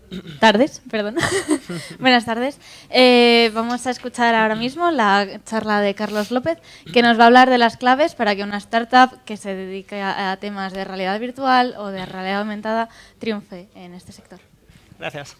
Tardes, perdón. Buenas tardes. Vamos a escuchar ahora mismo la charla de Carlos López, que nos va a hablar de las claves para que una startup que se dedique a temas de realidad virtual o de realidad aumentada triunfe en este sector. Gracias.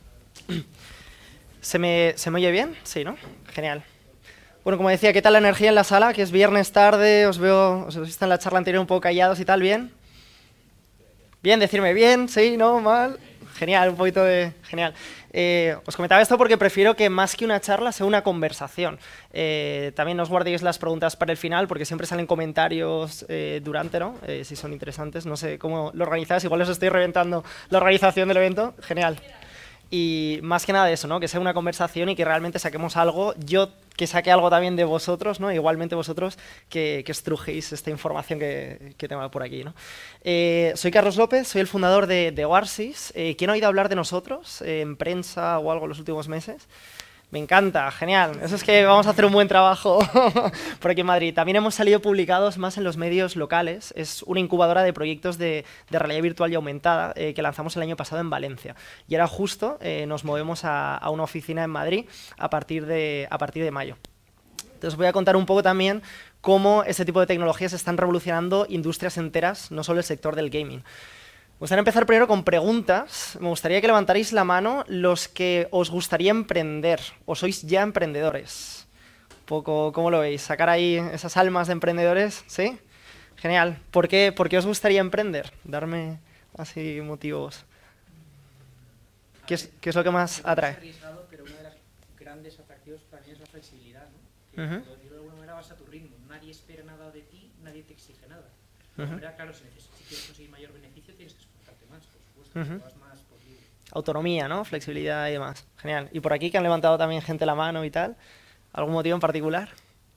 ¿Se me oye bien? Sí, ¿no? Genial. Bueno, como decía, ¿qué tal la energía en la sala? Que es viernes tarde, os he visto en la charla anterior un poco callados y tal, ¿bien? Bien, decirme bien, sí, no, mal. Genial, un poquito de... Genial. Os comentaba esto porque prefiero que más que una charla sea una conversación. También no os guardéis las preguntas para el final porque siempre salen comentarios durante, ¿no? Si son interesantes. No sé cómo lo organizáis, igual os estoy reventando la organización del evento. Genial. Y más que nada de eso, ¿no? Que sea una conversación y que realmente saquemos algo. Yo que saque algo también de vosotros, ¿no? Igualmente vosotros que estrujéis esta información que tengo por aquí, ¿no? Soy Carlos López, soy el fundador de Oarsys. ¿Quién ha oído hablar de nosotros en prensa o algo en los últimos meses? Me encanta, genial. Eso es que vamos a hacer un buen trabajo por aquí en Madrid. También hemos salido publicados más en los medios locales. Es una incubadora de proyectos de realidad virtual y aumentada que lanzamos el año pasado en Valencia. Y ahora justo nos movemos a una oficina en Madrid a partir de mayo. Entonces voy a contar un poco también cómo este tipo de tecnologías están revolucionando industrias enteras, no solo el sector del gaming. Me gustaría empezar primero con preguntas. Me gustaría que levantarais la mano los que os gustaría emprender o sois ya emprendedores. Un poco, ¿cómo lo veis? ¿Sacar ahí esas almas de emprendedores? ¿Sí? Genial. ¿Por qué os gustaría emprender? Darme así motivos. ¿Qué es lo que más atrae? Es arriesgado, pero uno de los grandes atractivos para mí es la flexibilidad, ¿no? Que de alguna manera vas a tu ritmo. Nadie espera nada de ti, nadie te exige nada. Claro, si quieres conseguir mayor beneficio tienes que esforzarte más, por supuesto, vas más por libre. Autonomía, ¿no? Flexibilidad y demás. Genial. ¿Y por aquí que han levantado también gente la mano y tal? ¿Algún motivo en particular?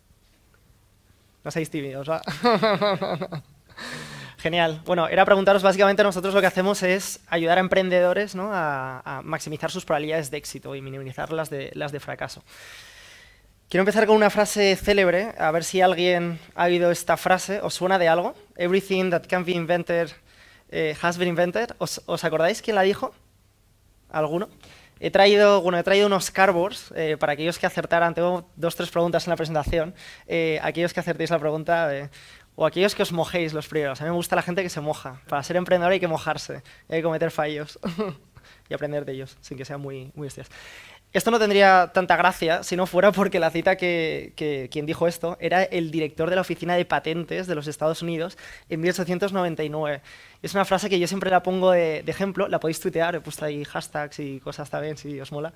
No seáis tímidos, ¿va? Genial. Bueno, era preguntaros, básicamente nosotros lo que hacemos es ayudar a emprendedores, ¿no? a maximizar sus probabilidades de éxito y minimizar las de fracaso. Quiero empezar con una frase célebre, a ver si alguien ha oído esta frase. ¿Os suena de algo? Everything that can be invented has been invented. ¿Os acordáis quién la dijo? ¿Alguno? He traído unos cardboards para aquellos que acertaran. Tengo 2 o 3 preguntas en la presentación. Aquellos que acertéis la pregunta o aquellos que os mojéis los primeros. A mí me gusta la gente que se moja. Para ser emprendedor hay que mojarse, hay que cometer fallos y aprender de ellos, sin que sean muy hostias. Esto no tendría tanta gracia si no fuera porque la cita que quien dijo esto era el director de la Oficina de Patentes de los Estados Unidos en 1899. Es una frase que yo siempre la pongo de ejemplo, la podéis tuitear, he puesto ahí hashtags y cosas también si os mola.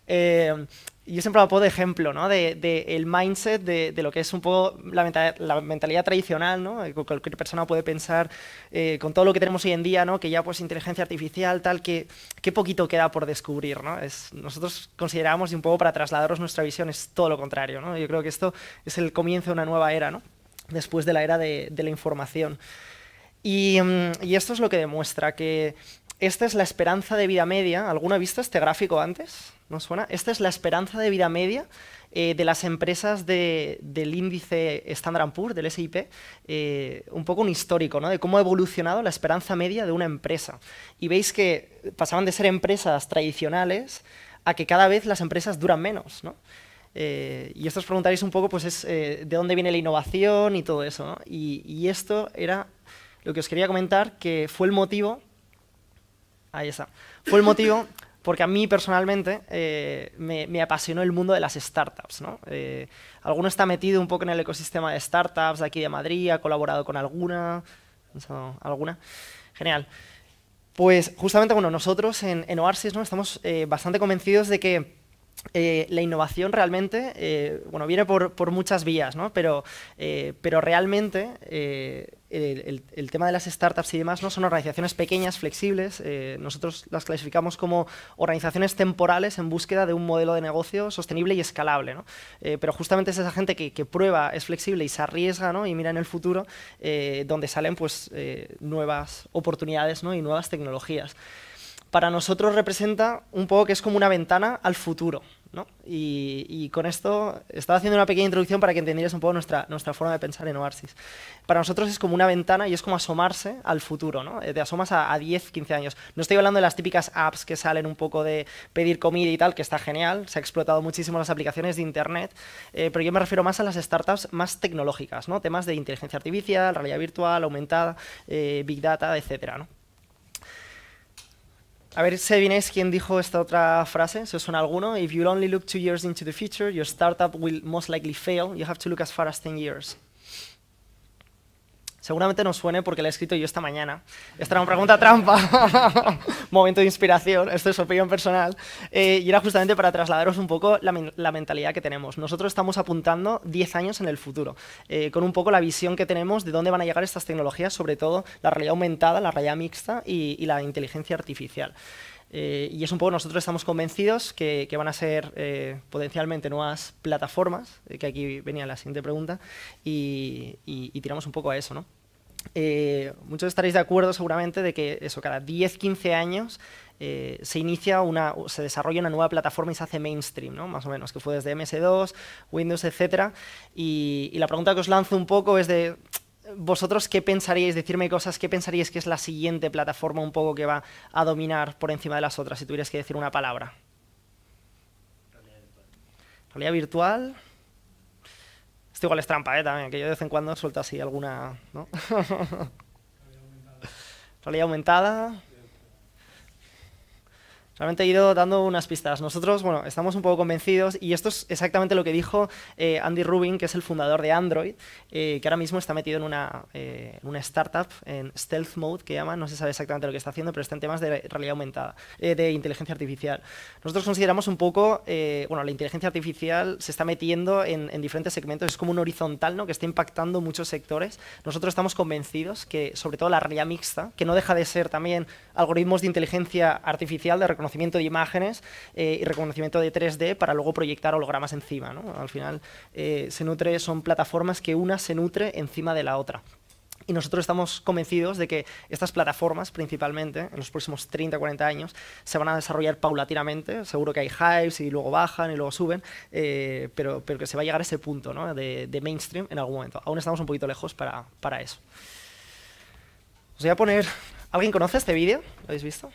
Yo siempre la pongo de ejemplo, ¿no? de el mindset de lo que es un poco la mentalidad tradicional, ¿no? Cualquier persona puede pensar con todo lo que tenemos hoy en día, ¿no? Que ya pues inteligencia artificial, tal, que poquito queda por descubrir, ¿no? Nosotros consideramos, y un poco para trasladaros nuestra visión, es todo lo contrario, ¿no? Yo creo que esto es el comienzo de una nueva era, ¿no? Después de la era de la información. Y esto es lo que demuestra que esta es la esperanza de vida media. ¿Alguno ha visto este gráfico antes? ¿No suena? Esta es la esperanza de vida media de las empresas del índice Standard & Poor's, del S&P, un poco un histórico, ¿no? De cómo ha evolucionado la esperanza media de una empresa. Y veis que pasaban de ser empresas tradicionales a que cada vez las empresas duran menos, ¿no? Y esto os preguntaréis un poco, pues, de dónde viene la innovación y todo eso, ¿no? Y esto era lo que os quería comentar, que fue el motivo... Ahí está. Fue el motivo porque a mí personalmente me apasionó el mundo de las startups, ¿no? Alguno está metido un poco en el ecosistema de startups de aquí de Madrid, ha colaborado con alguna. Genial. Pues justamente, bueno, nosotros en Oarsys, ¿no? Estamos bastante convencidos de que la innovación realmente, bueno, viene por muchas vías, ¿no? Pero realmente el tema de las startups y demás, ¿no? Son organizaciones pequeñas, flexibles. Nosotros las clasificamos como organizaciones temporales en búsqueda de un modelo de negocio sostenible y escalable, ¿no? Pero justamente es esa gente que prueba, es flexible y se arriesga, ¿no? Y mira en el futuro donde salen pues, nuevas oportunidades, ¿no? Y nuevas tecnologías. Para nosotros representa un poco que es como una ventana al futuro, ¿no? Y con esto estaba haciendo una pequeña introducción para que entendierais un poco nuestra forma de pensar en Oasis. Para nosotros es como una ventana y es como asomarse al futuro, ¿no? Te asomas a 10, 15 años. No estoy hablando de las típicas apps que salen un poco de pedir comida y tal, que está genial, se ha explotado muchísimo las aplicaciones de Internet, pero yo me refiero más a las startups más tecnológicas, ¿no? Temas de inteligencia artificial, realidad virtual, aumentada, Big Data, etcétera, ¿no? A ver si adivináis quién dijo esta otra frase, si os suena alguno. If you only look 2 years into the future, your startup will most likely fail. You have to look as far as 10 years. Seguramente nos suene porque la he escrito yo esta mañana. Esta era una pregunta trampa, momento de inspiración, esto es opinión personal, y era justamente para trasladaros un poco la mentalidad que tenemos. Nosotros estamos apuntando 10 años en el futuro, con un poco la visión que tenemos de dónde van a llegar estas tecnologías, sobre todo la realidad aumentada, la realidad mixta y la inteligencia artificial. Y es un poco, nosotros estamos convencidos que van a ser potencialmente nuevas plataformas, que aquí venía la siguiente pregunta, y tiramos un poco a eso, ¿no? Muchos estaréis de acuerdo seguramente de que eso, cada 10-15 años se desarrolla una nueva plataforma y se hace mainstream, ¿no? Más o menos, que fue desde MS2, Windows, etcétera. Y la pregunta que os lanzo un poco es de vosotros qué pensaríais, decirme cosas, qué pensaríais que es la siguiente plataforma un poco que va a dominar por encima de las otras, si tuvierais que decir una palabra. Realidad virtual. Esto igual es trampa, también, que yo de vez en cuando suelto así alguna, ¿no? Realidad aumentada. Realmente he ido dando unas pistas. Nosotros, bueno, estamos un poco convencidos y esto es exactamente lo que dijo Andy Rubin, que es el fundador de Android, que ahora mismo está metido en una startup, en stealth mode, que llaman, no se sabe exactamente lo que está haciendo, pero está en temas de realidad aumentada, de inteligencia artificial. Nosotros consideramos un poco, bueno, la inteligencia artificial se está metiendo en diferentes segmentos, es como un horizontal, ¿no?, que está impactando muchos sectores. Nosotros estamos convencidos que, sobre todo la realidad mixta, que no deja de ser también algoritmos de inteligencia artificial, de reconocimiento de imágenes y reconocimiento de 3D para luego proyectar hologramas encima, ¿no? Al final son plataformas que una se nutre encima de la otra. Y nosotros estamos convencidos de que estas plataformas, principalmente, en los próximos 30-40 años, se van a desarrollar paulatinamente. Seguro que hay hypes y luego bajan y luego suben, pero que se va a llegar a ese punto, ¿no?, de mainstream en algún momento. Aún estamos un poquito lejos para eso. Os voy a poner... ¿Alguien conoce este vídeo? ¿Lo habéis visto?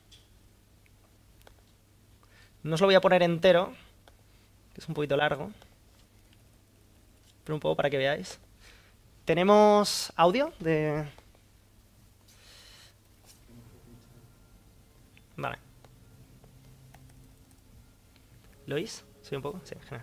No os lo voy a poner entero, que es un poquito largo, pero un poco para que veáis. ¿Tenemos audio de...? Vale. ¿Lo oís? ¿Sí un poco? Sí, genial.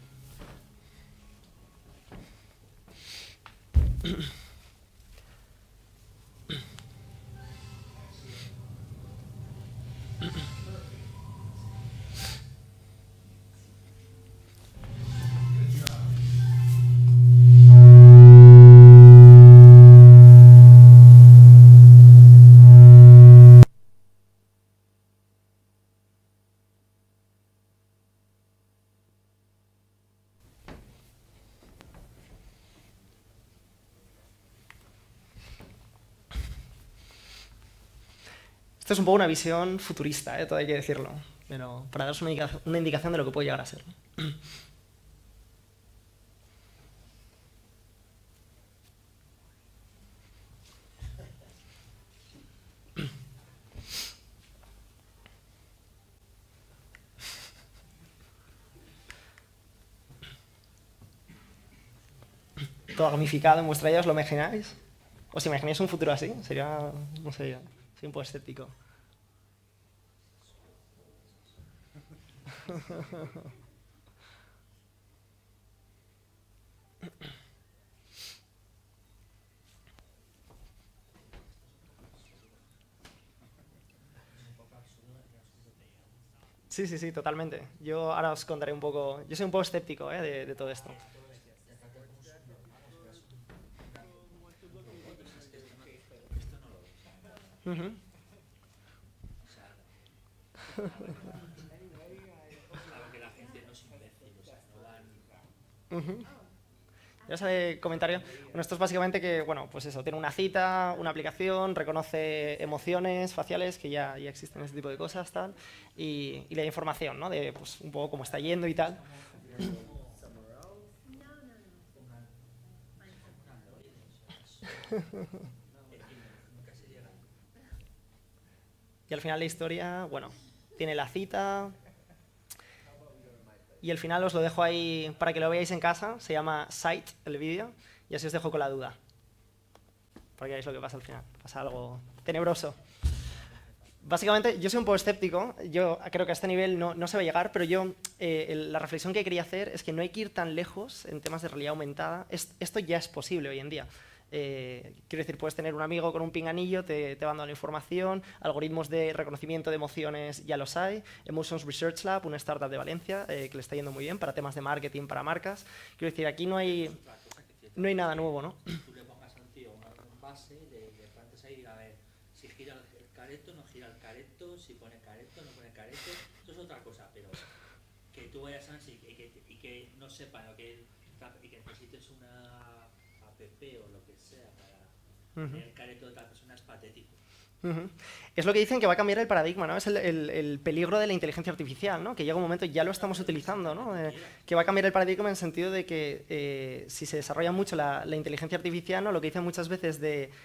Esto es un poco una visión futurista, todo hay que decirlo, pero para daros una indicación de lo que puede llegar a ser, ¿no? Todo gamificado en vuestra vida, ¿os lo imagináis? ¿Os imagináis un futuro así? Sería, no sé, un poco escéptico. Sí, sí, sí, totalmente. Yo ahora os contaré un poco... Yo soy un poco escéptico de todo esto. Ya sale comentario. Bueno, esto es básicamente que, bueno, pues eso, tiene una cita, una aplicación, reconoce emociones faciales, que ya existen ese tipo de cosas, tal, y le da información, ¿no? De, pues, un poco cómo está yendo y tal. Y al final la historia, bueno, tiene la cita. Y el final os lo dejo ahí para que lo veáis en casa. Se llama Sight, el vídeo. Y así os dejo con la duda. Para que veáis lo que pasa al final. Pasa algo tenebroso. Básicamente, yo soy un poco escéptico. Yo creo que a este nivel no se va a llegar, pero yo la reflexión que quería hacer es que no hay que ir tan lejos en temas de realidad aumentada. Esto ya es posible hoy en día. Quiero decir, puedes tener un amigo con un pinganillo, te va dando la información, algoritmos de reconocimiento de emociones ya los hay, Emotions Research Lab, una startup de Valencia, que le está yendo muy bien para temas de marketing, para marcas. Quiero decir, aquí no hay nada nuevo, ¿no? Tú le pongas a un tío un base, le plantes ahí y diga, a ver, si gira el careto, no gira el careto, si pone careto, no pone careto, eso es otra cosa, pero que tú vayas a y que no sepan lo que y que necesites una app o lo que sea para tener el careto de otra persona es patético. Es lo que dicen que va a cambiar el paradigma, ¿no? Es el peligro de la inteligencia artificial, ¿no? Que llega un momento, ya lo estamos utilizando, ¿no? Que va a cambiar el paradigma en el sentido de que si se desarrolla mucho la inteligencia artificial, ¿no? Lo que dicen muchas veces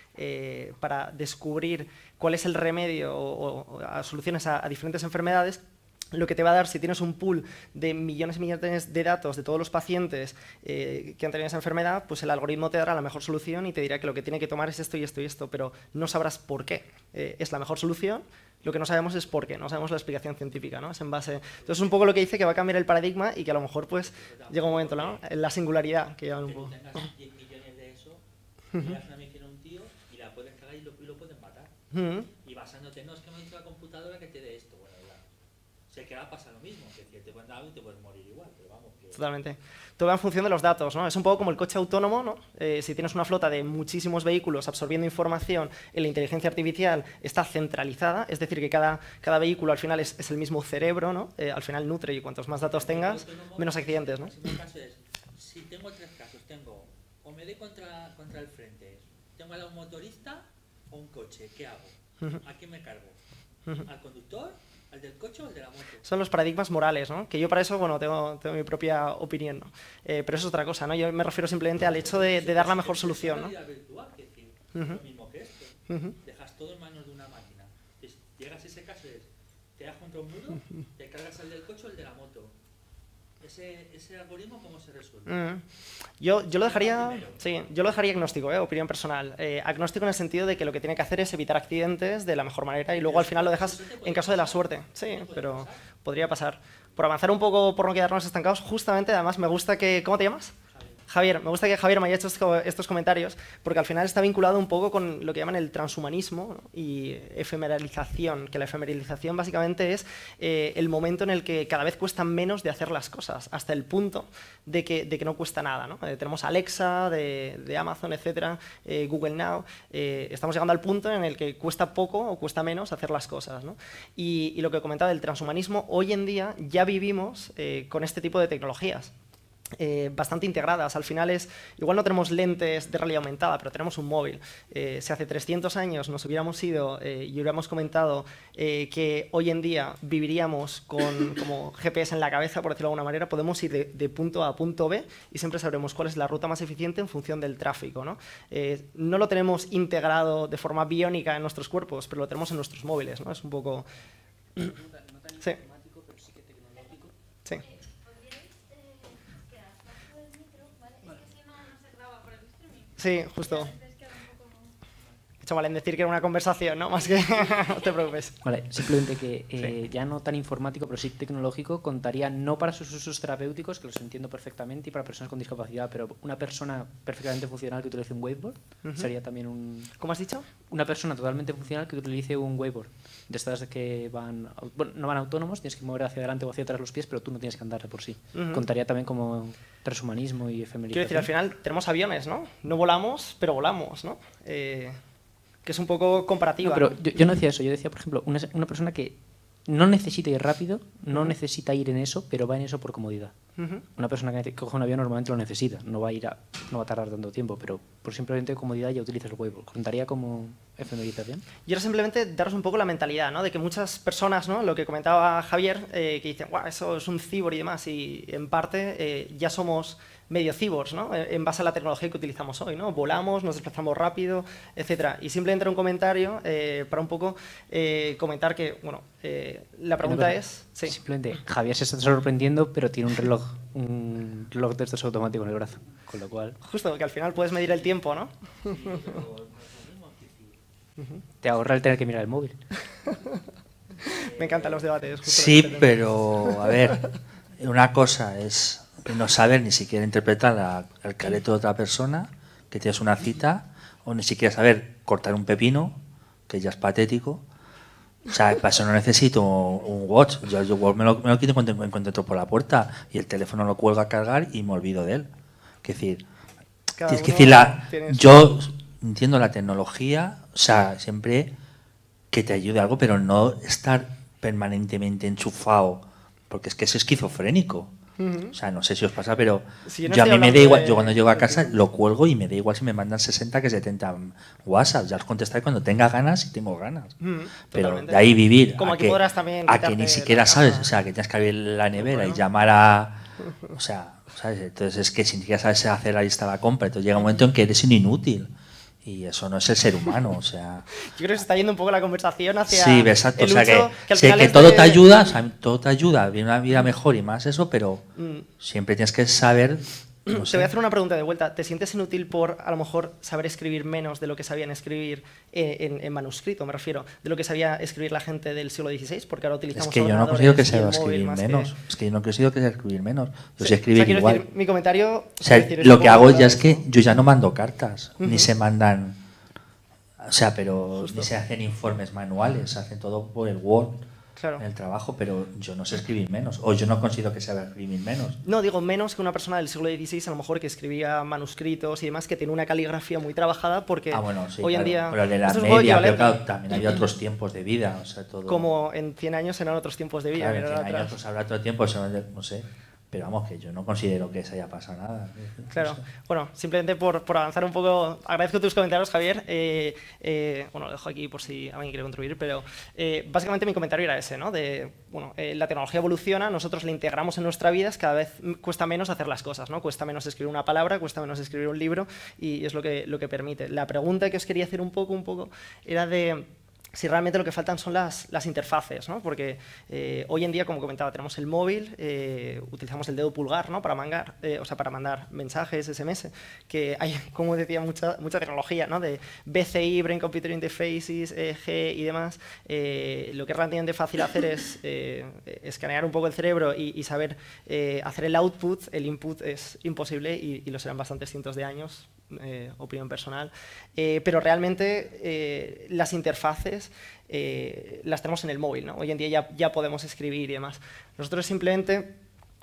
para descubrir cuál es el remedio o a soluciones a diferentes enfermedades, lo que te va a dar, si tienes un pool de millones y millones de datos de todos los pacientes que han tenido esa enfermedad, pues el algoritmo te dará la mejor solución y te dirá que lo que tiene que tomar es esto y esto y esto, pero no sabrás por qué. Es la mejor solución, lo que no sabemos es por qué, no sabemos la explicación científica, ¿no? Es en base... Entonces es un poco lo que dice que va a cambiar el paradigma y que a lo mejor pues llega un momento, ¿no? La singularidad que llevan un poco. Que tú tengas 10 millones de eso, y das una misión a un tío y la puedes cagar y lo puedes matar. Y basándote, no, es que me ha dicho la computadora que te dé esto. Bueno, ya. Sé que va a pasar lo mismo, que te pueden dar algo y te puedes morir igual, pero vamos. Que... Totalmente. Todo va en función de los datos, ¿no? Es un poco como el coche autónomo, ¿no? Si tienes una flota de muchísimos vehículos absorbiendo información, la inteligencia artificial está centralizada, es decir, que cada vehículo al final es el mismo cerebro, ¿no? Al final nutre y cuantos más datos tengas, menos accidentes, ¿no? El caso es, si tengo tres casos, tengo o me doy contra el frente, tengo a un motorista o un coche, ¿qué hago? ¿A quién me cargo? ¿Al conductor? ¿Al del coche o al de la moto? Son los paradigmas morales, ¿no? Que yo para eso, bueno, tengo mi propia opinión, ¿no? Pero eso es otra cosa, ¿no? Yo me refiero simplemente al hecho de dar la mejor solución, ¿no? Es realidad virtual, que es lo mismo que esto. Dejas todo en manos de una máquina. Llegas a ese caso, te das contra un muro, te cargas al del coche o al de la moto. Ese algoritmo, ¿cómo se resuelve? Yo lo dejaría, sí, yo lo dejaría agnóstico, opinión personal. Agnóstico en el sentido de que lo que tiene que hacer es evitar accidentes de la mejor manera y luego al final lo dejas en caso de la suerte. Sí, pero podría pasar. Por avanzar un poco, por no quedarnos estancados, justamente, además me gusta que... ¿Cómo te llamas? Javier, me gusta que Javier me haya hecho estos comentarios, porque al final está vinculado un poco con lo que llaman el transhumanismo, ¿no? Y efemeralización, que la efemeralización básicamente es el momento en el que cada vez cuesta menos de hacer las cosas, hasta el punto de que no cuesta nada, ¿no? Tenemos Alexa, de Amazon, etcétera, Google Now, estamos llegando al punto en el que cuesta poco o cuesta menos hacer las cosas, ¿no? Y lo que comentaba del transhumanismo, hoy en día ya vivimos con este tipo de tecnologías. Bastante integradas. Al final igual no tenemos lentes de realidad aumentada, pero tenemos un móvil. Si hace 300 años nos hubiéramos ido y hubiéramos comentado que hoy en día viviríamos con como GPS en la cabeza, por decirlo de alguna manera, podemos ir de punto A a punto B y siempre sabremos cuál es la ruta más eficiente en función del tráfico, ¿no? No lo tenemos integrado de forma biónica en nuestros cuerpos, pero lo tenemos en nuestros móviles, ¿no? Es un poco... No tan informático, pero sí que tecnológico. Sí. Sí, justo. He hecho mal en decir que era una conversación, ¿no? Más que... no te preocupes. Vale, simplemente que ya no tan informático, pero sí tecnológico, contaría no para sus usos terapéuticos, que los entiendo perfectamente, y para personas con discapacidad, pero una persona perfectamente funcional que utilice un wakeboard sería también un... ¿Cómo has dicho? Una persona totalmente funcional que utilice un wakeboard. De estas que van... Bueno, no van autónomos, tienes que mover hacia adelante o hacia atrás los pies, pero tú no tienes que andar de por sí. Contaría también como transhumanismo y efemerización. Quiero decir, al final tenemos aviones, ¿no? No volamos, pero volamos, ¿no? Que es un poco comparativa. No, pero yo no decía eso. Yo decía, por ejemplo, una persona que no necesita ir rápido, no necesita ir en eso, pero va en eso por comodidad. Una persona que coge un avión normalmente lo necesita, no va a tardar tanto tiempo, pero por simplemente comodidad ya utilizas el whiteboard. ¿Contaría como efemerización? Y ahora simplemente daros un poco la mentalidad, ¿no? De que muchas personas, ¿no? Lo que comentaba Javier, que dicen, guau, eso es un cyborg y demás, y en parte ya somos medio cyborgs, ¿no? En base a la tecnología que utilizamos hoy, ¿no? Volamos, nos desplazamos rápido, etcétera. Y simplemente un comentario para un poco comentar que, bueno, la pregunta es... Sí. Simplemente, Javier se está sorprendiendo, pero tiene un reloj de estos automáticos en el brazo, con lo cual... Justo, que al final puedes medir el tiempo, ¿no? Te ahorra el tener que mirar el móvil. Me encantan los debates. Justo Sí, pero, a ver, una cosa es no saber ni siquiera interpretar el careto de otra persona, que tienes una cita, o ni siquiera saber cortar un pepino, que ya es patético. O sea, para eso no necesito un watch. Yo me lo quito cuando entro por la puerta y el teléfono lo cuelgo a cargar y me olvido de él. Es decir, yo entiendo la tecnología, o sea, siempre que te ayude algo, pero no estar permanentemente enchufado, porque es que es esquizofrénico. O sea, no sé si os pasa, pero Sí, no yo a estoy mí me da hablando igual, de- yo cuando llego a casa lo cuelgo y me da igual si me mandan 60 que 70 WhatsApp, ya os contestaré cuando tenga ganas y tengo ganas. Pero Totalmente. de ahí vivir Como a aquí que, podrás también a que quitarte ni siquiera la sabes, caja. o sea, que tienes que abrir la nevera Bueno. y llamar a... O sea, ¿sabes? Entonces es que si ni siquiera sabes hacer la lista de la compra, entonces llega un momento en que eres un inútil. Y eso no es el ser humano, o sea... Yo creo que se está yendo un poco la conversación hacia Sí, exacto, o el sea uso que, al sé final que es todo de- te ayuda, o sea, todo te ayuda a vivir una vida mejor y más eso, pero siempre tienes que saber... No Te voy a sé. hacer una pregunta de vuelta. ¿Te sientes inútil por, a lo mejor, saber escribir menos de lo que sabían escribir en manuscrito? Me refiero, de lo que sabía escribir la gente del siglo XVI, porque ahora Es utilizamos que yo no ordenadores consigo que y sepa el móvil escribir más que- menos. Es que yo no consigo que sepa escribir menos. Yo Sí, sé escribir quiero igual. decir, mi comentario... O sea, quiero decir, es lo un que poco hago ya para es que esto. yo ya no mando cartas, ni se mandan, o sea, pero Justo. ni se hacen informes manuales, se hacen todo por el Word Claro. en el trabajo, pero yo no sé escribir menos, o yo no considero que sepa escribir menos. No, digo menos que una persona del siglo XVI, a lo mejor que escribía manuscritos y demás, que tiene una caligrafía muy trabajada, porque Ah, bueno, sí, hoy en claro, día... pero de la esto es un poco media, pero equivalente. claro, también había otros tiempos de vida, o sea, todo... Como en 100 años eran otros tiempos de vida. Claro, en mirar 100 años atrás. pues habrá todo el tiempo, no sé, pero vamos, que yo no considero que se haya pasado nada. Claro. No sé. Bueno, simplemente por avanzar un poco, agradezco tus comentarios, Javier. Bueno, lo dejo aquí por si alguien quiere contribuir, pero básicamente mi comentario era ese, ¿no? De, bueno, la tecnología evoluciona, nosotros la integramos en nuestra vida, cada vez cuesta menos hacer las cosas, ¿no? Cuesta menos escribir una palabra, cuesta menos escribir un libro y es lo que permite. La pregunta que os quería hacer un poco era de... si realmente lo que faltan son las interfaces, ¿no? Porque hoy en día, como comentaba, tenemos el móvil, utilizamos el dedo pulgar, ¿no? Para para mandar mensajes, SMS, que hay, como decía, mucha tecnología, ¿no? De BCI, Brain Computer Interfaces, EEG y demás. Lo que es relativamente fácil hacer es escanear un poco el cerebro y saber hacer el output. El input es imposible y lo serán bastantes cientos de años, opinión personal, pero realmente las interfaces las tenemos en el móvil, ¿no? Hoy en día ya podemos escribir y demás. Nosotros simplemente,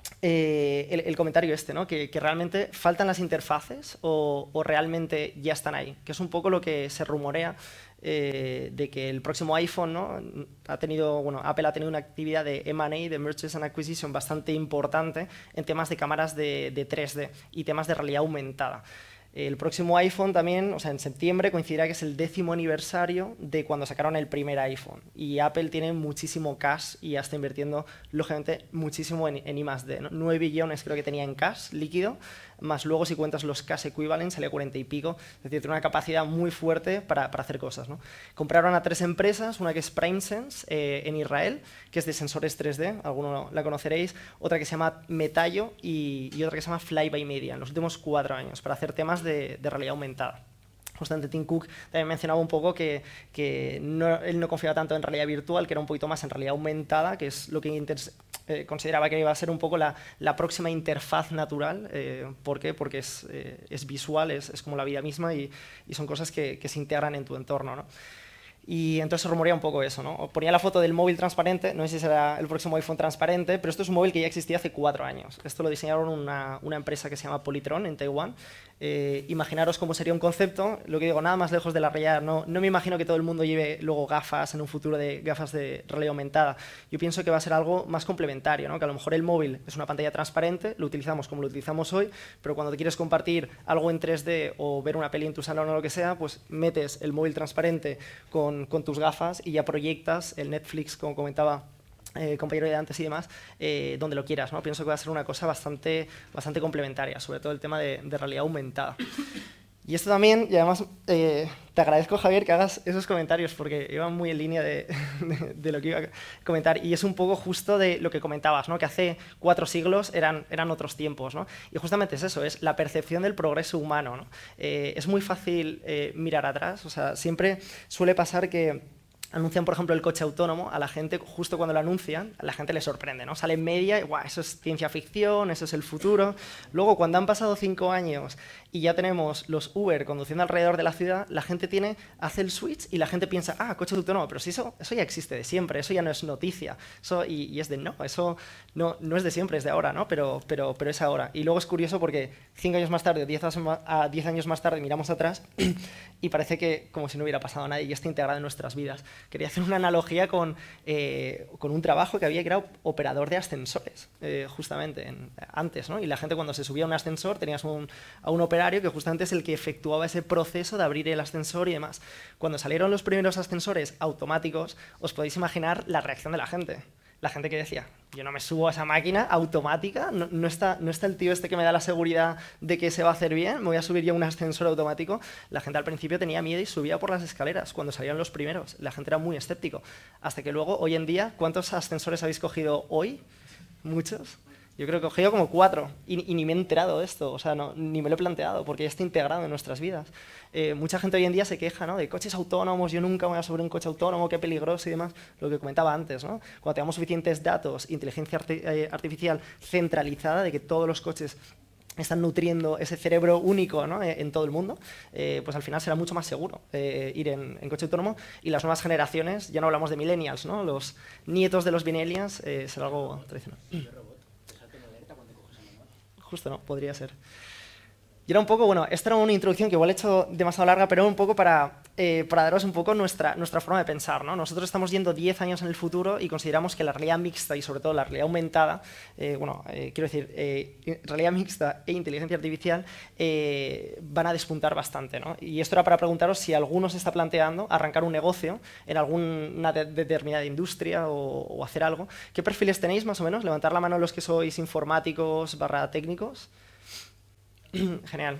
el comentario ¿no? Que realmente faltan las interfaces o realmente ya están ahí, que es un poco lo que se rumorea de que el próximo iPhone, ¿no? Apple ha tenido una actividad de M&A, de Mergers and Acquisition, bastante importante en temas de cámaras de 3D y temas de realidad aumentada. El próximo iPhone también, o sea, en septiembre coincidirá que es el 10º aniversario de cuando sacaron el primer iPhone. Y Apple tiene muchísimo cash y ya está invirtiendo, lógicamente, muchísimo en I+D, ¿no? 9 billones creo que tenía en cash líquido, más luego si cuentas los cash equivalents sale 40 y pico. Es decir, tiene una capacidad muy fuerte para hacer cosas, ¿no? Compraron a 3 empresas, una que es PrimeSense en Israel, que es de sensores 3D, alguno la conoceréis, otra que se llama Metayo y otra que se llama Flybymedia, en los últimos 4 años, para hacer temas de realidad aumentada. Justamente Tim Cook también mencionaba un poco que él no confiaba tanto en realidad virtual, que era un poquito más en realidad aumentada, que es lo que consideraba que iba a ser un poco la próxima interfaz natural. ¿Por qué? Porque es visual, es como la vida misma y son cosas que se integran en tu entorno, ¿no? Y entonces se rumorea un poco eso, ¿no? Ponía la foto del móvil transparente, no sé si será el próximo iPhone transparente, pero esto es un móvil que ya existía hace 4 años. Esto lo diseñaron una empresa que se llama Polytron en Taiwán. Imaginaros cómo sería un concepto, lo que digo, nada más lejos de la realidad. No me imagino que todo el mundo lleve luego gafas en un futuro de gafas de realidad aumentada. Yo pienso que va a ser algo más complementario, ¿no? Que a lo mejor el móvil es una pantalla transparente, lo utilizamos como lo utilizamos hoy, pero cuando te quieres compartir algo en 3D o ver una peli en tu salón o lo que sea, pues metes el móvil transparente con tus gafas y ya proyectas el Netflix, como comentaba compañero de antes y demás, donde lo quieras, ¿no? Pienso que va a ser una cosa bastante complementaria, sobre todo el tema de realidad aumentada. Y esto también, y además te agradezco, Javier, que hagas esos comentarios, porque iban muy en línea de lo que iba a comentar, y es un poco justo de lo que comentabas, ¿no? Que hace 4 siglos eran otros tiempos, ¿no? Y justamente es eso, es la percepción del progreso humano, ¿no? Es muy fácil mirar atrás, o sea, siempre suele pasar que anuncian, por ejemplo, el coche autónomo, a la gente, justo cuando lo anuncian, a la gente le sorprende, ¿no? Sale en media y ¡guau! Eso es ciencia ficción, eso es el futuro. Luego, cuando han pasado 5 años y ya tenemos los Uber conduciendo alrededor de la ciudad, la gente hace el switch y la gente piensa, coche autónomo, pero si eso ya existe de siempre, eso ya no es noticia. Eso, y es de, no, eso no es de siempre, es de ahora, ¿no? Pero es ahora. Y luego es curioso porque 5 años más tarde, 10 años más tarde, miramos atrás y parece que como si no hubiera pasado nada y ya está integrado en nuestras vidas. Quería hacer una analogía con un trabajo que era operador de ascensores, justamente antes, ¿no? Y la gente cuando se subía a un ascensor tenías a un operario que justamente es el que efectuaba ese proceso de abrir el ascensor y demás. Cuando salieron los primeros ascensores automáticos, os podéis imaginar la reacción de la gente. La gente que decía, yo no me subo a esa máquina automática, no está el tío este que me da la seguridad de que se va a hacer bien, me voy a subir yo a un ascensor automático. La gente al principio tenía miedo y subía por las escaleras cuando salían los primeros. La gente era muy escéptico. Hasta que luego, hoy en día, ¿cuántos ascensores habéis cogido hoy? ¿Muchos? Yo creo que he cogido como 4 y ni me he enterado de esto, o sea, ni me lo he planteado porque ya está integrado en nuestras vidas. Mucha gente hoy en día se queja, ¿no? De coches autónomos, yo nunca voy a subir un coche autónomo, qué peligroso y demás, lo que comentaba antes, ¿no? Cuando tengamos suficientes datos, inteligencia artificial centralizada de que todos los coches están nutriendo ese cerebro único, ¿no? En todo el mundo, pues al final será mucho más seguro ir en coche autónomo y las nuevas generaciones, ya no hablamos de millennials, ¿no? Los nietos de los millennials será algo tradicional. Justo no, podría ser. Y era un poco, bueno, esta era una introducción que igual he hecho demasiado larga, pero un poco para daros un poco nuestra forma de pensar, ¿no? Nosotros estamos yendo 10 años en el futuro y consideramos que la realidad mixta y sobre todo la realidad aumentada, quiero decir, realidad mixta e inteligencia artificial van a despuntar bastante, ¿no? Y esto era para preguntaros si alguno se está planteando arrancar un negocio en alguna determinada industria o hacer algo. ¿Qué perfiles tenéis más o menos? Levantar la mano los que sois informáticos / técnicos. Genial.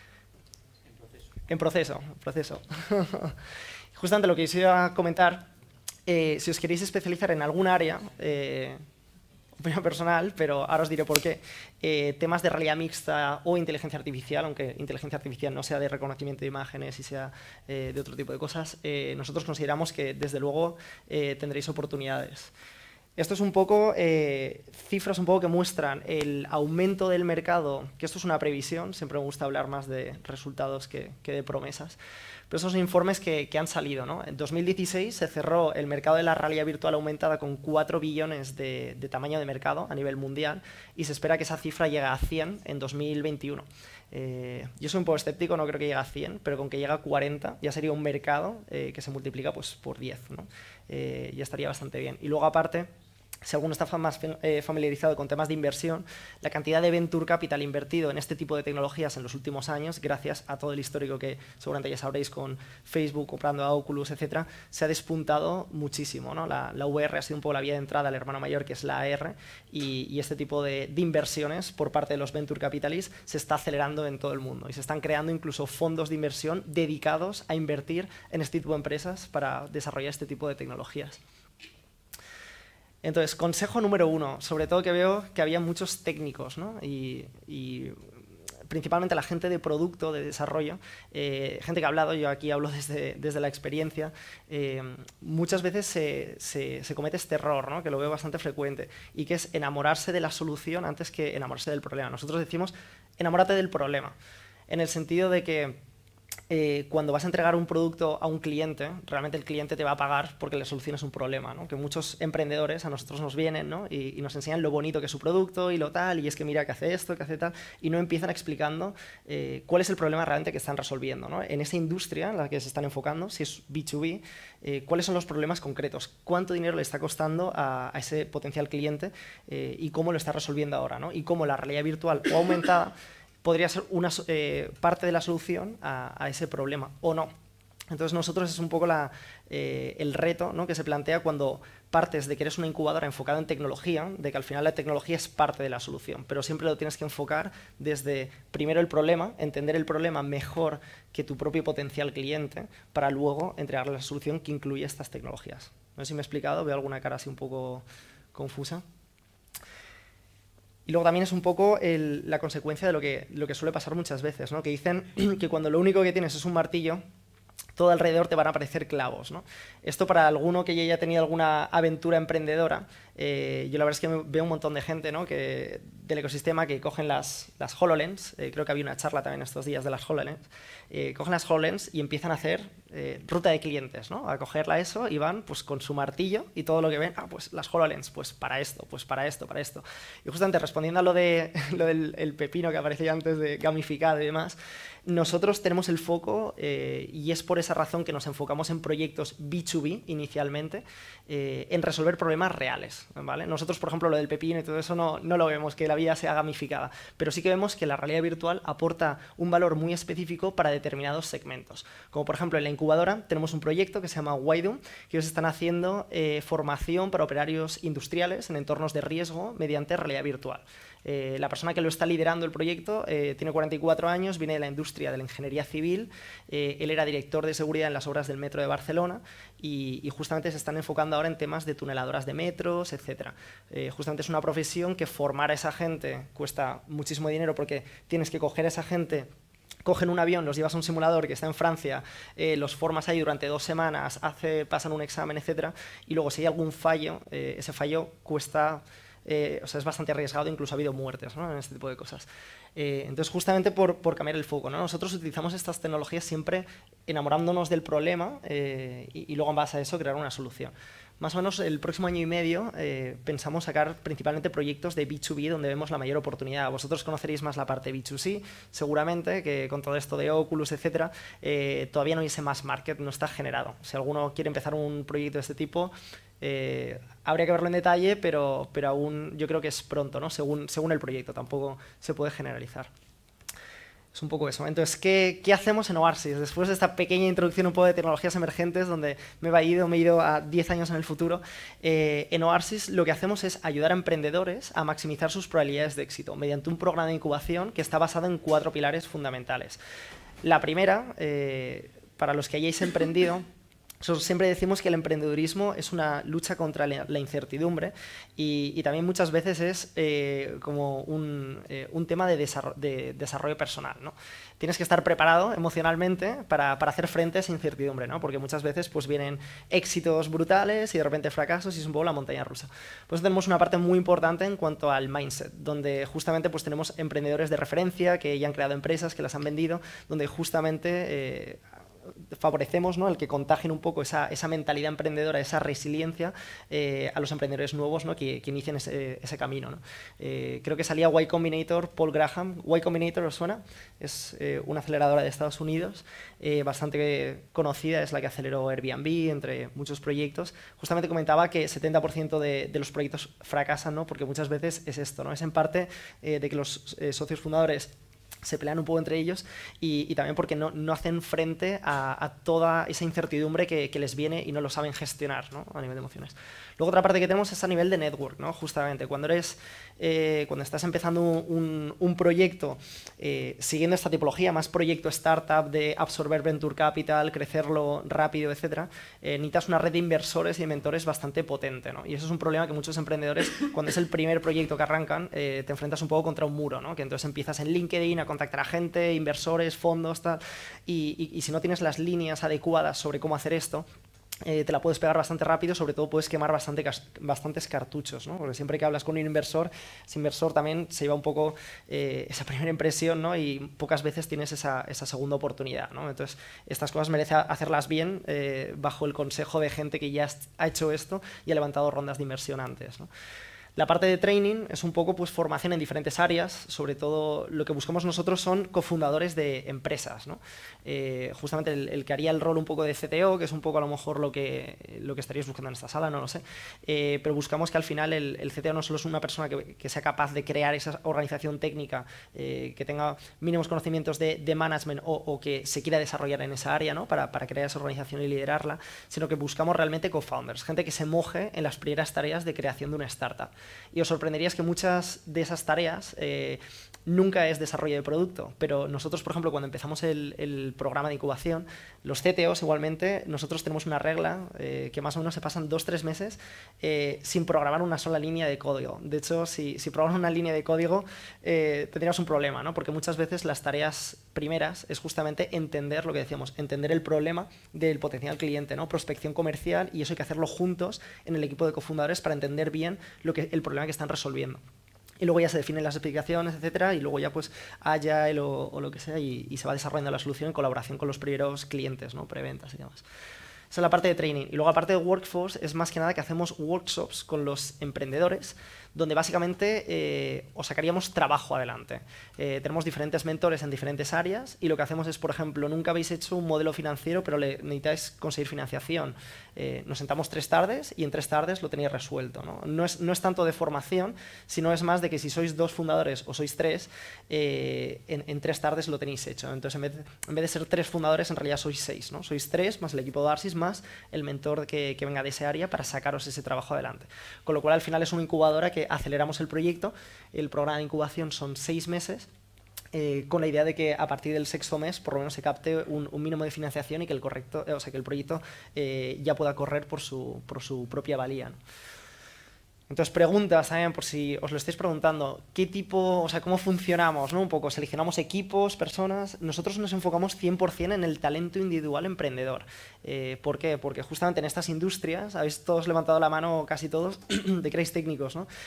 En proceso. Justamente lo que os iba a comentar, si os queréis especializar en algún área, opinión personal, pero ahora os diré por qué, temas de realidad mixta o inteligencia artificial, aunque inteligencia artificial no sea de reconocimiento de imágenes y sea de otro tipo de cosas, nosotros consideramos que desde luego tendréis oportunidades. Esto es un poco cifras un poco que muestran el aumento del mercado, que esto es una previsión, siempre me gusta hablar más de resultados que de promesas, pero esos son informes que han salido, ¿no? En 2016 se cerró el mercado de la realidad virtual aumentada con 4 billones de tamaño de mercado a nivel mundial y se espera que esa cifra llegue a 100 en 2021. Yo soy un poco escéptico, no creo que llegue a 100, pero con que llegue a 40 ya sería un mercado que se multiplica pues, por 10, ¿no? Ya estaría bastante bien. Y luego aparte, si alguno está más familiarizado con temas de inversión, la cantidad de venture capital invertido en este tipo de tecnologías en los últimos años, gracias a todo el histórico que seguramente ya sabréis con Facebook, comprando a Oculus, etcétera, se ha despuntado muchísimo, ¿no? La VR ha sido un poco la vía de entrada al hermano mayor, que es la AR, y este tipo de inversiones por parte de los venture capitalists se está acelerando en todo el mundo y se están creando incluso fondos de inversión dedicados a invertir en este tipo de empresas para desarrollar este tipo de tecnologías. Entonces, consejo número 1, sobre todo que veo que había muchos técnicos, ¿no? y principalmente la gente de producto, de desarrollo, gente que ha hablado, yo aquí hablo desde la experiencia, muchas veces se comete este error, ¿no? Que lo veo bastante frecuente, y que es enamorarse de la solución antes que enamorarse del problema. Nosotros decimos, enamórate del problema, en el sentido de que cuando vas a entregar un producto a un cliente, realmente el cliente te va a pagar porque le soluciones un problema, ¿no? Que muchos emprendedores a nosotros nos vienen, ¿no? y nos enseñan lo bonito que es su producto y lo tal, y es que mira que hace esto, que hace tal, y no empiezan explicando cuál es el problema realmente que están resolviendo, ¿no? En esa industria en la que se están enfocando, si es B2B, cuáles son los problemas concretos, cuánto dinero le está costando a ese potencial cliente y cómo lo está resolviendo ahora, ¿no? Y cómo la realidad virtual o aumentada podría ser una parte de la solución a ese problema, o no. Entonces nosotros es un poco el reto, ¿no? que se plantea cuando partes de que eres una incubadora enfocada en tecnología, de que al final la tecnología es parte de la solución, pero siempre lo tienes que enfocar desde primero el problema, entender el problema mejor que tu propio potencial cliente, para luego entregarle la solución que incluye estas tecnologías. No sé si me he explicado, veo alguna cara así un poco confusa. Y luego también es un poco la consecuencia de lo que suele pasar muchas veces, ¿no? Que dicen que cuando lo único que tienes es un martillo, todo alrededor te van a aparecer clavos, ¿no? Esto para alguno que ya haya tenido alguna aventura emprendedora, yo la verdad es que veo un montón de gente, ¿no? Del ecosistema que cogen las HoloLens, creo que había una charla también estos días de las HoloLens, cogen las HoloLens y empiezan a hacer ruta de clientes, ¿no? A cogerla eso y van pues, con su martillo y todo lo que ven, pues las HoloLens, pues para esto, pues para esto, para esto. Y justamente respondiendo a lo del pepino que aparecía antes de gamificado y demás, nosotros tenemos el foco y es por esa razón que nos enfocamos en proyectos B2B inicialmente, en resolver problemas reales, ¿vale? Nosotros, por ejemplo, lo del pepino y todo eso no lo vemos, que la vida sea gamificada, pero sí que vemos que la realidad virtual aporta un valor muy específico para determinados segmentos. Como por ejemplo en la incubadora tenemos un proyecto que se llama Waidu, que ellos están haciendo formación para operarios industriales en entornos de riesgo mediante realidad virtual. La persona que lo está liderando el proyecto tiene 44 años, viene de la industria de la ingeniería civil, él era director de seguridad en las obras del metro de Barcelona y justamente se están enfocando ahora en temas de tuneladoras de metros, etc. Justamente es una profesión que formar a esa gente cuesta muchísimo dinero porque tienes que coger a esa gente, cogen un avión, los llevas a un simulador que está en Francia, los formas ahí durante 2 semanas, pasan un examen, etc. Y luego si hay algún fallo, ese fallo cuesta... o sea, es bastante arriesgado, incluso ha habido muertes, ¿no? En este tipo de cosas. Entonces, justamente por cambiar el foco, ¿no? Nosotros utilizamos estas tecnologías siempre enamorándonos del problema y luego en base a eso crear una solución. Más o menos el próximo año y medio pensamos sacar principalmente proyectos de B2B donde vemos la mayor oportunidad. Vosotros conoceréis más la parte B2C, seguramente, que con todo esto de Oculus, etcétera, todavía no hay ese mass market, no está generado. Si alguno quiere empezar un proyecto de este tipo, habría que verlo en detalle, pero aún yo creo que es pronto, ¿no? Según el proyecto, tampoco se puede generalizar. Es un poco eso. Entonces, ¿qué hacemos en Oarsys? Después de esta pequeña introducción un poco de tecnologías emergentes, donde me he ido a 10 años en el futuro, en Oarsys lo que hacemos es ayudar a emprendedores a maximizar sus probabilidades de éxito mediante un programa de incubación que está basado en 4 pilares fundamentales. La primera, para los que hayáis emprendido, nosotros siempre decimos que el emprendedurismo es una lucha contra la incertidumbre y también muchas veces es como un tema de desarrollo personal, ¿no? Tienes que estar preparado emocionalmente para hacer frente a esa incertidumbre, ¿no? Porque muchas veces pues, vienen éxitos brutales y de repente fracasos y es un poco la montaña rusa. Pues tenemos una parte muy importante en cuanto al mindset, donde justamente pues, tenemos emprendedores de referencia que ya han creado empresas, que las han vendido, donde justamente... favorecemos, ¿no? El que contagien un poco esa mentalidad emprendedora, esa resiliencia a los emprendedores nuevos, ¿no? que inician ese camino, ¿no? Creo que salía Y Combinator, Paul Graham. Y Combinator, ¿os suena? Es una aceleradora de Estados Unidos, bastante conocida, es la que aceleró Airbnb, entre muchos proyectos. Justamente comentaba que 70% de los proyectos fracasan, ¿no? Porque muchas veces es esto, ¿no? Es en parte de que los socios fundadores se pelean un poco entre ellos y también porque no hacen frente a toda esa incertidumbre que les viene y no lo saben gestionar, ¿no? A nivel de emociones. Luego otra parte que tenemos es a nivel de network, ¿no? Justamente cuando estás empezando un proyecto siguiendo esta tipología, más proyecto startup de absorber venture capital, crecerlo rápido, etcétera, necesitas una red de inversores y de mentores bastante potente, ¿no? Y eso es un problema que muchos emprendedores, cuando es el primer proyecto que arrancan, te enfrentas un poco contra un muro, ¿no? Que entonces empiezas en LinkedIn a contactar a gente, inversores, fondos, tal, y si no tienes las líneas adecuadas sobre cómo hacer esto, te la puedes pegar bastante rápido, sobre todo puedes quemar bastantes cartuchos, ¿no? Porque siempre que hablas con un inversor, ese inversor también se lleva un poco esa primera impresión, ¿no? Y pocas veces tienes esa segunda oportunidad, ¿no? Entonces, estas cosas merece hacerlas bien bajo el consejo de gente que ya ha hecho esto y ha levantado rondas de inversión antes, ¿no? La parte de training es un poco pues, formación en diferentes áreas, sobre todo lo que buscamos nosotros son cofundadores de empresas, ¿no? Justamente el que haría el rol un poco de CTO, que es un poco a lo mejor lo que estaríais buscando en esta sala, no lo sé, pero buscamos que al final el CTO no solo es una persona que sea capaz de crear esa organización técnica, que tenga mínimos conocimientos de management o que se quiera desarrollar en esa área, ¿no? para crear esa organización y liderarla, sino que buscamos realmente co-founders, gente que se moje en las primeras tareas de creación de una startup. Y os sorprenderíais que muchas de esas tareas nunca es desarrollo de producto, pero nosotros, por ejemplo, cuando empezamos el programa de incubación, los CTOs igualmente, nosotros tenemos una regla que más o menos se pasan 2-3 meses sin programar una sola línea de código. De hecho, si programas una línea de código, tendríamos un problema, ¿no? Porque muchas veces las tareas primeras es justamente entender lo que decíamos, entender el problema del potencial cliente, ¿no? Prospección comercial, y eso hay que hacerlo juntos en el equipo de cofundadores para entender bien el problema que están resolviendo. Y luego ya se definen las explicaciones, etcétera, y luego ya pues Agile o lo que sea, y se va desarrollando la solución en colaboración con los primeros clientes, ¿no? Preventas y demás. Esa es la parte de training. Y luego, aparte de workforce, es más que nada que hacemos workshops con los emprendedores, donde básicamente os sacaríamos trabajo adelante. Tenemos diferentes mentores en diferentes áreas, y lo que hacemos es, por ejemplo, nunca habéis hecho un modelo financiero, pero necesitáis conseguir financiación. Nos sentamos 3 tardes y en 3 tardes lo tenéis resuelto, ¿no? No es tanto de formación, sino es más de que si sois 2 fundadores o sois 3, en 3 tardes lo tenéis hecho. Entonces, en vez de ser 3 fundadores, en realidad sois 6, ¿no? Sois 3 más el equipo de Arsis más el mentor que venga de ese área para sacaros ese trabajo adelante. Con lo cual, al final es una incubadora que aceleramos el proyecto. El programa de incubación son 6 meses, con la idea de que a partir del 6º mes por lo menos se capte un mínimo de financiación y que el proyecto ya pueda correr por su propia valía, ¿no? Entonces, preguntas también, por si os lo estáis preguntando, ¿qué tipo, o sea, cómo funcionamos, ¿no? Un poco, seleccionamos equipos, personas. Nosotros nos enfocamos 100% en el talento individual emprendedor. ¿Por qué? Porque justamente en estas industrias, habéis todos levantado la mano, casi todos, de que erais técnicos, ¿no?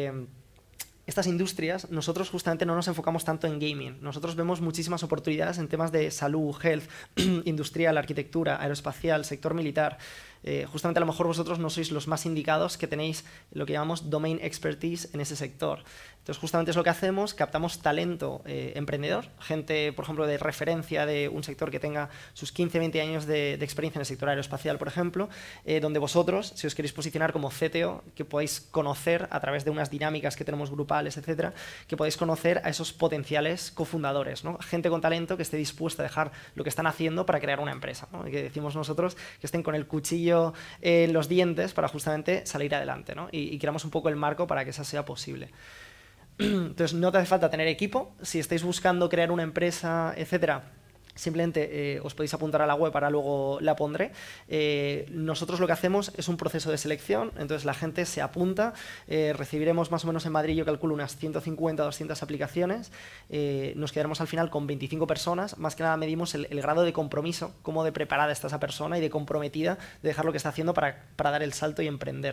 Estas industrias, nosotros justamente no nos enfocamos tanto en gaming. Nosotros vemos muchísimas oportunidades en temas de salud, health, industrial, arquitectura, aeroespacial, sector militar. Justamente a lo mejor vosotros no sois los más indicados que tenéis lo que llamamos domain expertise en ese sector. Entonces, justamente es lo que hacemos, captamos talento emprendedor, gente, por ejemplo, de referencia de un sector que tenga sus 15-20 años de experiencia en el sector aeroespacial, por ejemplo, donde vosotros, si os queréis posicionar como CTO, que podáis conocer a través de unas dinámicas que tenemos grupales, etcétera, que podáis conocer a esos potenciales cofundadores, ¿no? Gente con talento que esté dispuesta a dejar lo que están haciendo para crear una empresa, ¿no? Y que decimos nosotros que estén con el cuchillo en los dientes para justamente salir adelante, ¿no? Y creamos un poco el marco para que eso sea posible. Entonces, no te hace falta tener equipo. Si estáis buscando crear una empresa, etcétera, simplemente os podéis apuntar a la web, ahora luego la pondré. Nosotros lo que hacemos es un proceso de selección, entonces la gente se apunta, recibiremos más o menos en Madrid, yo calculo, unas 150-200 aplicaciones, nos quedaremos al final con 25 personas, más que nada medimos el grado de compromiso, cómo de preparada está esa persona y de comprometida de dejar lo que está haciendo para dar el salto y emprender.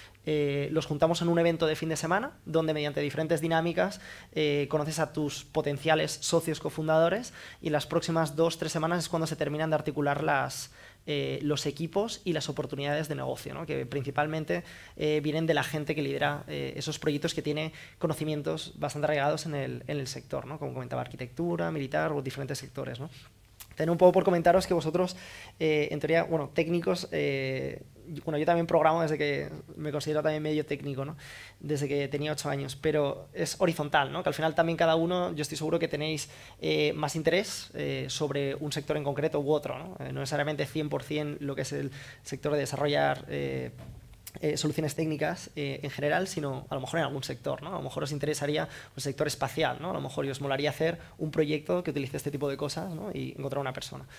Los juntamos en un evento de fin de semana donde mediante diferentes dinámicas conoces a tus potenciales socios cofundadores, y las próximas 2-3 semanas es cuando se terminan de articular los equipos y las oportunidades de negocio, ¿no? Que principalmente vienen de la gente que lidera esos proyectos, que tiene conocimientos bastante arraigados en el sector, ¿no? Como comentaba, arquitectura, militar o diferentes sectores, ¿no? También un poco por comentaros que vosotros, en teoría, bueno, técnicos, bueno, yo también programo desde que me considero también medio técnico, ¿no? Desde que tenía 8 años, pero es horizontal, ¿no? Que al final también cada uno, yo estoy seguro que tenéis más interés sobre un sector en concreto u otro, ¿no? No necesariamente 100% lo que es el sector de desarrollar soluciones técnicas en general, sino a lo mejor en algún sector, ¿no? A lo mejor os interesaría el sector espacial, ¿no? A lo mejor os molaría hacer un proyecto que utilice este tipo de cosas, ¿no? Y encontrar una persona.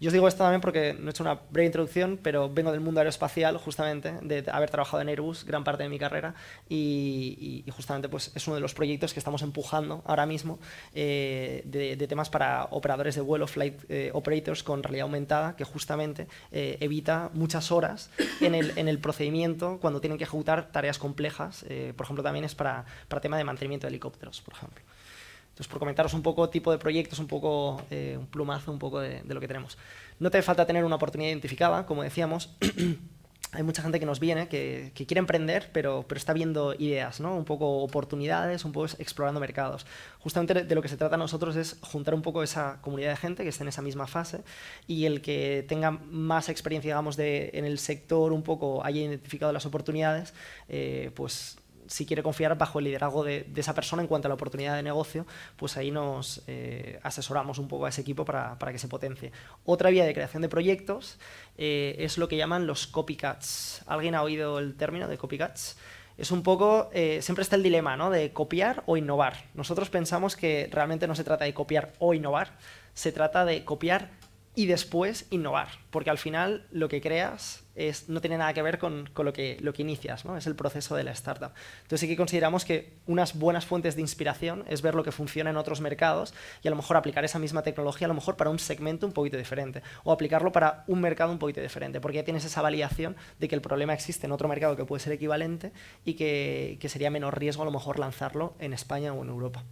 Yo os digo esto también porque no he hecho una breve introducción, pero vengo del mundo aeroespacial, justamente, de haber trabajado en Airbus gran parte de mi carrera, y justamente pues, es uno de los proyectos que estamos empujando ahora mismo de temas para operadores de vuelo, flight operators con realidad aumentada, que justamente evita muchas horas en el procedimiento cuando tienen que ejecutar tareas complejas. Por ejemplo, también es para tema de mantenimiento de helicópteros, por ejemplo. Entonces, por comentaros un poco tipo de proyectos, un poco un plumazo un poco de lo que tenemos. No te hace falta tener una oportunidad identificada, como decíamos. Hay mucha gente que nos viene, que quiere emprender, pero está viendo ideas, ¿no? Un poco oportunidades, un poco explorando mercados. Justamente de lo que se trata a nosotros es juntar un poco esa comunidad de gente que esté en esa misma fase, y el que tenga más experiencia, digamos, en el sector, un poco haya identificado las oportunidades, pues si quiere confiar bajo el liderazgo de esa persona en cuanto a la oportunidad de negocio, pues ahí nos asesoramos un poco a ese equipo para que se potencie. Otra vía de creación de proyectos es lo que llaman los copycats. ¿Alguien ha oído el término de copycats? Es un poco, siempre está el dilema, ¿no?, de copiar o innovar. Nosotros pensamos que realmente no se trata de copiar o innovar, se trata de copiar y después innovar, porque al final lo que creas no tiene nada que ver con lo que inicias, ¿no? Es el proceso de la startup. Entonces sí que consideramos que unas buenas fuentes de inspiración es ver lo que funciona en otros mercados y a lo mejor aplicar esa misma tecnología a lo mejor para un segmento un poquito diferente, o aplicarlo para un mercado un poquito diferente, porque ya tienes esa validación de que el problema existe en otro mercado que puede ser equivalente y que sería menor riesgo a lo mejor lanzarlo en España o en Europa.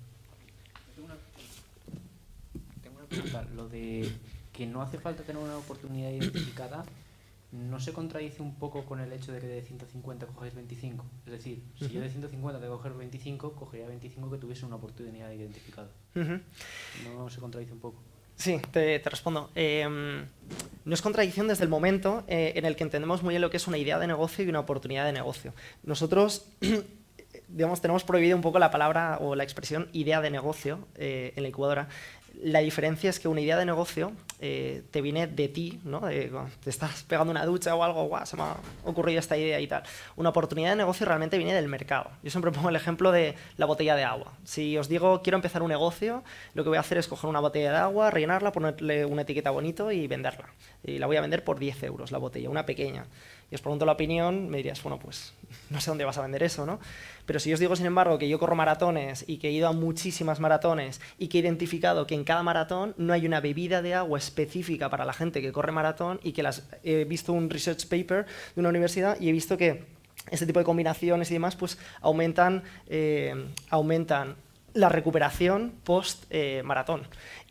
Tengo una pregunta. Lo de que no hace falta tener una oportunidad identificada, ¿no se contradice un poco con el hecho de que de 150 cogáis 25? Es decir, si yo de 150 tengo que coger 25, cogería 25 que tuviese una oportunidad identificada. ¿No se contradice un poco? Sí, te respondo. No es contradicción desde el momento en el que entendemos muy bien lo que es una idea de negocio y una oportunidad de negocio. Nosotros digamos, tenemos prohibido un poco la palabra o la expresión idea de negocio en la incubadora. La diferencia es que una idea de negocio te viene de ti, ¿no? Te estás pegando una ducha o algo, guau, se me ha ocurrido esta idea y tal. Una oportunidad de negocio realmente viene del mercado. Yo siempre pongo el ejemplo de la botella de agua. Si os digo quiero empezar un negocio, lo que voy a hacer es coger una botella de agua, rellenarla, ponerle una etiqueta bonito y venderla. Y la voy a vender por 10 euros la botella, una pequeña. Y os pregunto la opinión, me dirías, bueno, pues no sé dónde vas a vender eso, ¿no? Pero si os digo, sin embargo, que yo corro maratones y que he ido a muchísimas maratones y que he identificado que en cada maratón no hay una bebida de agua específica para la gente que corre maratón y que he visto un research paper de una universidad y he visto que este tipo de combinaciones y demás pues aumentan la recuperación post-maratón.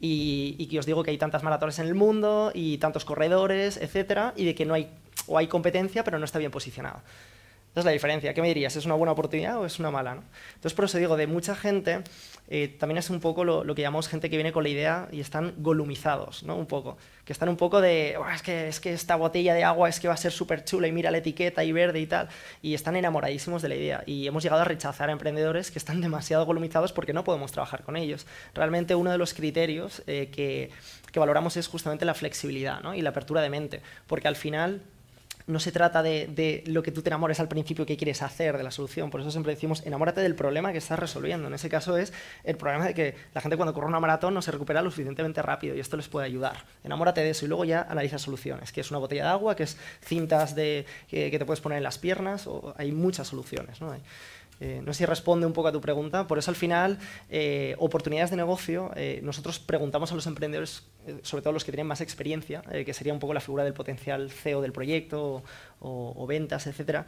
Y que os digo que hay tantas maratones en el mundo y tantos corredores, etcétera, y de que no hay, o hay competencia, pero no está bien posicionado. Esa es la diferencia. ¿Qué me dirías? ¿Es una buena oportunidad o es una mala, ¿no? Entonces, por eso digo, de mucha gente, también es un poco lo que llamamos gente que viene con la idea y están golumizados, ¿no? Un poco. Que están un poco de, oh, es que esta botella de agua es que va a ser súper chula y mira la etiqueta y verde y tal. Y están enamoradísimos de la idea. Y hemos llegado a rechazar a emprendedores que están demasiado golumizados porque no podemos trabajar con ellos. Realmente uno de los criterios que valoramos es justamente la flexibilidad, ¿no? Y la apertura de mente. Porque al final no se trata de lo que tú te enamores al principio que quieres hacer de la solución. Por eso siempre decimos, enamórate del problema que estás resolviendo. En ese caso es el problema de que la gente cuando corre una maratón no se recupera lo suficientemente rápido y esto les puede ayudar. Enamórate de eso y luego ya analiza soluciones, que es una botella de agua, que es cintas que te puedes poner en las piernas, o hay muchas soluciones, ¿no? No sé si responde un poco a tu pregunta. Por eso al final, oportunidades de negocio, nosotros preguntamos a los emprendedores, sobre todo los que tienen más experiencia, que sería un poco la figura del potencial CEO del proyecto o ventas, etcétera.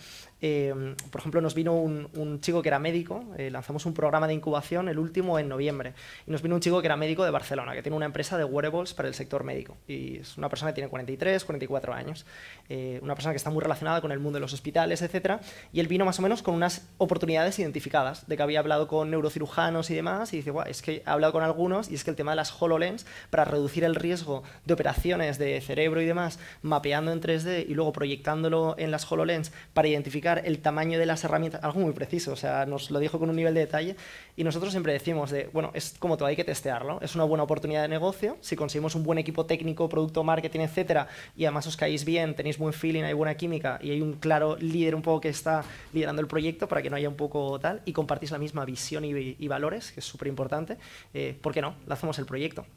Por ejemplo, nos vino un chico que era médico, lanzamos un programa de incubación, el último en noviembre, y nos vino un chico que era médico de Barcelona, que tiene una empresa de wearables para el sector médico, y es una persona que tiene 43, 44 años, una persona que está muy relacionada con el mundo de los hospitales, etcétera, y él vino más o menos con unas oportunidades identificadas, de que había hablado con neurocirujanos y demás, y dice, guau, es que he hablado con algunos, y es que el tema de las HoloLens, para reducir el riesgo de operaciones de cerebro y demás, mapeando en 3D y luego proyectándolo en las HoloLens para identificar el tamaño de las herramientas, algo muy preciso, o sea, nos lo dijo con un nivel de detalle, y nosotros siempre decimos bueno, es como todo, hay que testearlo, es una buena oportunidad de negocio, si conseguimos un buen equipo técnico, producto, marketing, etcétera, y además os caéis bien, tenéis buen feeling, hay buena química, y hay un claro líder un poco que está liderando el proyecto para que no haya un poco tal, y compartís la misma visión y valores, que es súper importante, ¿por qué no? Lanzamos el proyecto.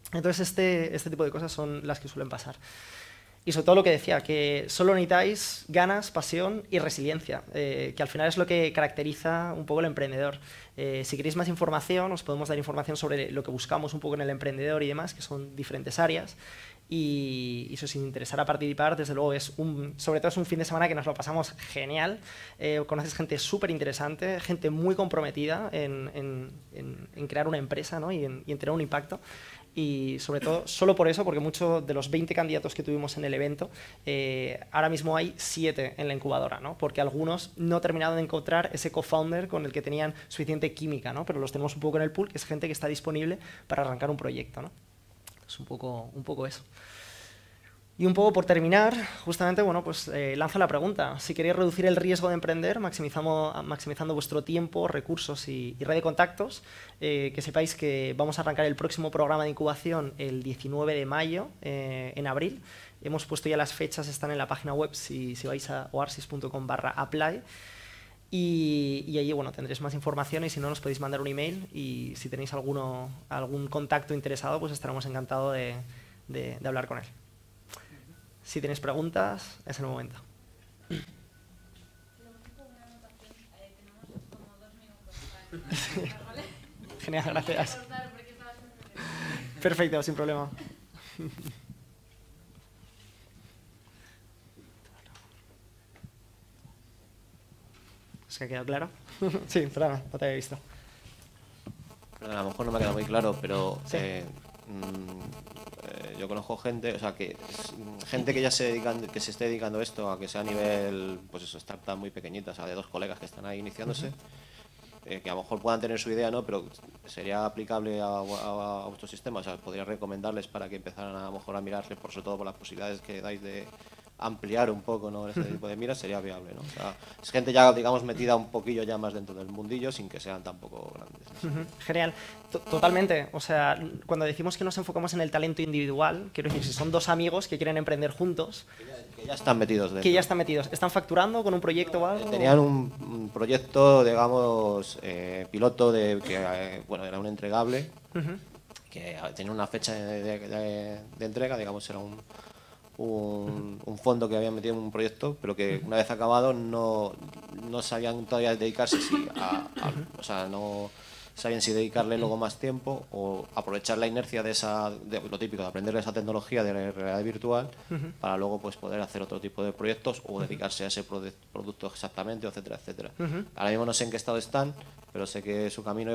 Entonces este tipo de cosas son las que suelen pasar. Y sobre todo lo que decía, que solo necesitáis ganas, pasión y resiliencia, que al final es lo que caracteriza un poco el emprendedor. Si queréis más información, os podemos dar información sobre lo que buscamos un poco en el emprendedor y demás, que son diferentes áreas. Y eso, si os interesara participar, desde luego sobre todo es un fin de semana que nos lo pasamos genial. Conoces gente súper interesante, gente muy comprometida en crear una empresa, ¿no? y en tener un impacto. Y sobre todo, solo por eso, porque muchos de los 20 candidatos que tuvimos en el evento, ahora mismo hay 7 en la incubadora, ¿no? Porque algunos no terminaron de encontrar ese co-founder con el que tenían suficiente química, ¿no? Pero los tenemos un poco en el pool, que es gente que está disponible para arrancar un proyecto, ¿no? Es un poco eso. Y un poco por terminar, justamente, bueno, pues lanzo la pregunta. Si queréis reducir el riesgo de emprender, maximizando vuestro tiempo, recursos y red de contactos, que sepáis que vamos a arrancar el próximo programa de incubación el 19 de mayo, en abril. Hemos puesto ya las fechas, están en la página web, si vais a oarsis.com/apply. Y allí, bueno, tendréis más información, y si no, nos podéis mandar un email, y si tenéis algún contacto interesado, pues estaremos encantados de hablar con él. Si tenéis preguntas, es el momento. Genial, gracias. Perfecto, sin problema. ¿Es que ha quedado claro? Sí, perdona, no te había visto. Perdón, a lo mejor no me ha quedado muy claro, pero Sí. Yo conozco gente, o sea, gente que ya que se esté dedicando a esto, a que sea a nivel, pues eso, startup muy pequeñitas, o sea, de 2 colegas que están ahí iniciándose, que a lo mejor puedan tener su idea, ¿no? Pero sería aplicable a vuestro sistema, o sea, podría recomendarles para que empezaran a lo mejor a mirarles, por sobre todo por las posibilidades que dais de ampliar un poco, ¿no? Este tipo de miras, sería viable, ¿no? O sea, es gente ya, digamos, metida un poquillo ya más dentro del mundillo, sin que sean tampoco grandes, ¿no? Genial, totalmente. O sea, cuando decimos que nos enfocamos en el talento individual, quiero decir, si son 2 amigos que quieren emprender juntos, Que ya están metidos dentro. que ya están metidos, ¿están facturando con un proyecto o algo? Tenían un proyecto, digamos, piloto que bueno, era un entregable, que tenía una fecha de entrega, digamos, era un fondo que habían metido en un proyecto, pero que una vez acabado no sabían todavía dedicarse o sea, no sabían si dedicarle luego más tiempo o aprovechar la inercia de lo típico, de aprender esa tecnología de la realidad virtual para luego pues poder hacer otro tipo de proyectos o dedicarse a ese producto exactamente, etcétera, etcétera. Ahora mismo no sé en qué estado están, pero sé que su camino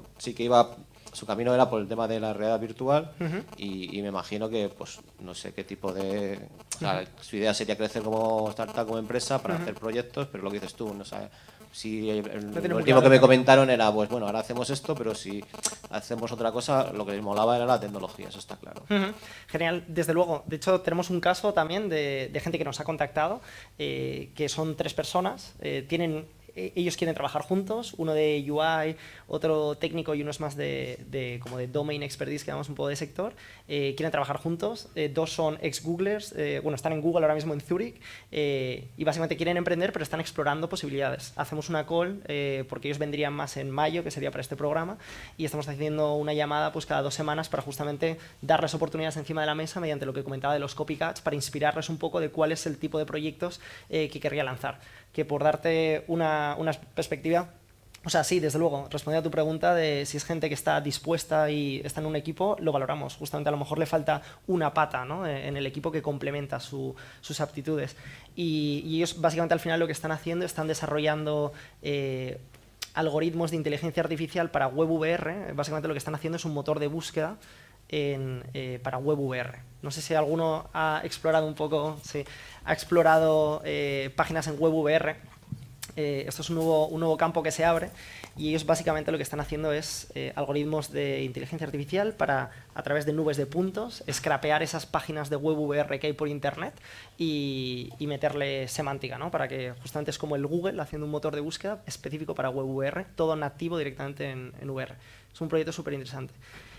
su camino era por el tema de la realidad virtual y me imagino que, pues, no sé qué tipo de... O sea, su idea sería crecer como startup, como empresa, para hacer proyectos, pero lo que dices tú, no sé, si lo último que me comentaron era, pues bueno, ahora hacemos esto, pero si hacemos otra cosa, lo que les molaba era la tecnología, eso está claro. Genial, desde luego. De hecho, tenemos un caso también de gente que nos ha contactado, que son 3 personas, ellos quieren trabajar juntos, uno de UI, otro técnico y uno es más como de domain expertise, que llamamos un poco de sector. Quieren trabajar juntos, 2 son ex-Googlers, están en Google ahora mismo en Zurich, y básicamente quieren emprender, pero están explorando posibilidades. Hacemos una call, porque ellos vendrían más en mayo, que sería para este programa, y estamos haciendo una llamada pues cada 2 semanas para justamente darles oportunidades encima de la mesa mediante lo que comentaba de los copycats, para inspirarles un poco de cuál es el tipo de proyectos que querría lanzar. Que por darte una perspectiva, o sea, sí, desde luego, respondiendo a tu pregunta de si es gente que está dispuesta y está en un equipo, lo valoramos. Justamente a lo mejor le falta una pata, ¿no?, en el equipo que complementa sus aptitudes. Y ellos básicamente al final lo que están haciendo, están desarrollando algoritmos de inteligencia artificial para WebVR. Básicamente lo que están haciendo es un motor de búsqueda para WebVR. No sé si alguno ha explorado un poco, sí, ha explorado páginas en WebVR. Esto es un nuevo campo que se abre, y ellos básicamente lo que están haciendo es algoritmos de inteligencia artificial para, a través de nubes de puntos, scrapear esas páginas de WebVR que hay por internet y meterle semántica, ¿no?, para que justamente es como el Google haciendo un motor de búsqueda específico para WebVR, todo nativo directamente en VR. Es un proyecto súper interesante.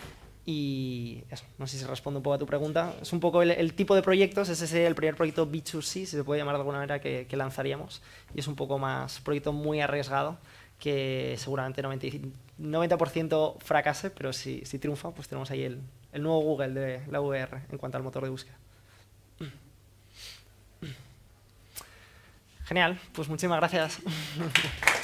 Y eso, no sé si responde un poco a tu pregunta. Es un poco el tipo de proyectos, ese sería el primer proyecto B2C, si se puede llamar de alguna manera, que lanzaríamos. Y es un poco más proyecto muy arriesgado, que seguramente 90% fracase, pero si triunfa, pues tenemos ahí el nuevo Google de la VR en cuanto al motor de búsqueda. Genial, pues muchísimas gracias.